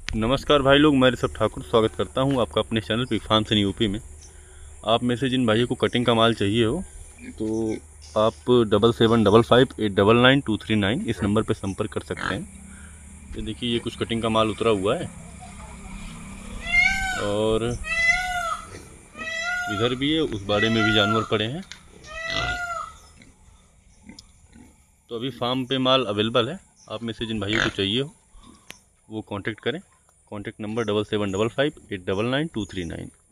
नमस्कार भाई लोग, मैं ऋषभ ठाकुर स्वागत करता हूं आपका अपने channel pig farms in UP में। आप में से जिन भाइयों को कटिंग का माल चाहिए हो तो आप 7755899239 इस नंबर पर संपर्क कर सकते हैं। ये देखिए, ये कुछ कटिंग का माल उतरा हुआ है और इधर भी है, उस बाड़े में भी जानवर पड़े हैं। तो अभी फार्म पे माल अवेलेबल है। आप में से जिन भाइयों को चाहिए हो वो कांटेक्ट करें। Contact number 7755899239।